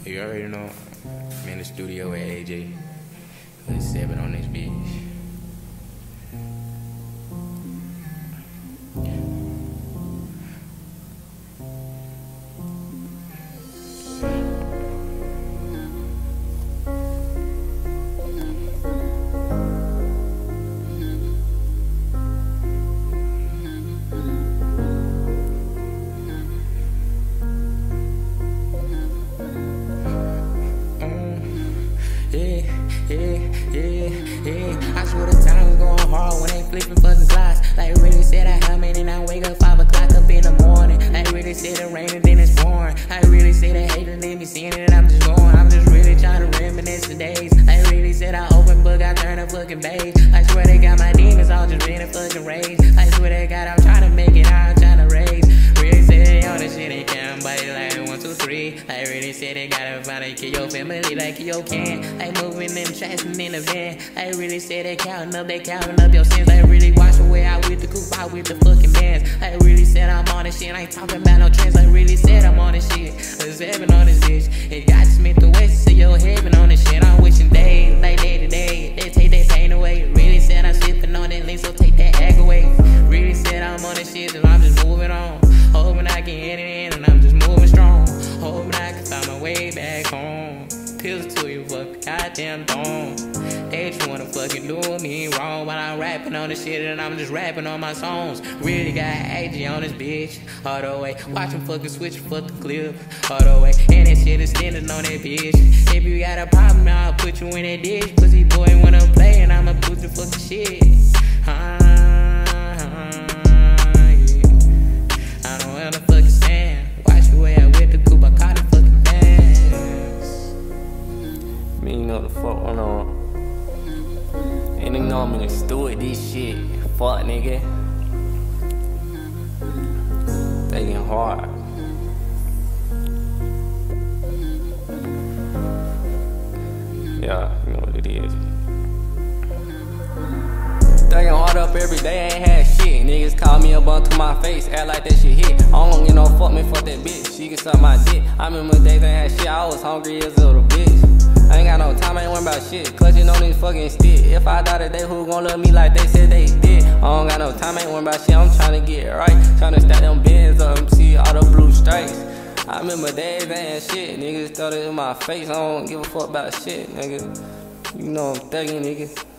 You already know. I'm in the studio with AJ. Put 7 on this bitch. Yeah. I swear the time was going hard when they flipping fucking slides. Like really said I helmet and I wake up 5 o'clock up in the morning. Like really said it raining then it's pouring. I really said I hate and they be seeing it I'm just going. I'm just really trying to reminisce the days. I really said I open book, I turn a fucking page. I swear they got my demons all just in a fucking rage. I swear they got I'm trying to make it out, I'm trying to raise. Really said they on this shit, they can't bite it like 1, 2, 3. I really said they gotta find a kill your family like you can. Like moving them tracks and in the van. I really said they counting up your sins. I really wash away out with the coupe, out with the fucking bands. I really said I'm on this shit, I ain't talking about no trends. I really said I'm on this shit. A 7 on this bitch. It got Smith the West, so your heaven on this shit. I'm wishing days, like day to day. They take that pain away. Really said I'm sipping on that link, so take that ag away. Really said I'm on this shit, so I'm just moving on. Hoping I can get it in, and I'm just moving strong. Hoping I can find my way back home. Pills to you, fuck goddamn dome. They just wanna fucking do me wrong while I'm rapping on this shit and I'm just rapping on my songs. Really got AG on this bitch, all the way. Watch him fucking switch for the clip, all the way. And that shit is standing on that bitch. If you got a problem, I'll put you in that ditch. Pussy boy wanna play and I'ma put the fucking shit. Yeah. I don't wanna fucking stand. Watch your way out with the coupe, I caught the fucking bands. Me, you know the fuck going on. And they know I'm in the steward this shit. Fuck nigga. Thinking hard. Yeah, you know what it is. Thinking hard up every day, ain't had shit. Niggas call me up onto my face, act like that shit hit. I don't get no fuck me, fuck that bitch. She can suck my dick. I remember days ain't had shit, I was hungry as a little bitch. I ain't got no time, I ain't worried about shit. Clutching on this fucking stick. If I die today, who gon' love me like they said they did? I don't got no time, I ain't worried about shit. I'm tryna get it right. Tryna stack them bins up and see all the blue stripes. I remember days ain't had shit. Niggas started in my face. I don't give a fuck about shit, nigga. You know I'm thugging, nigga.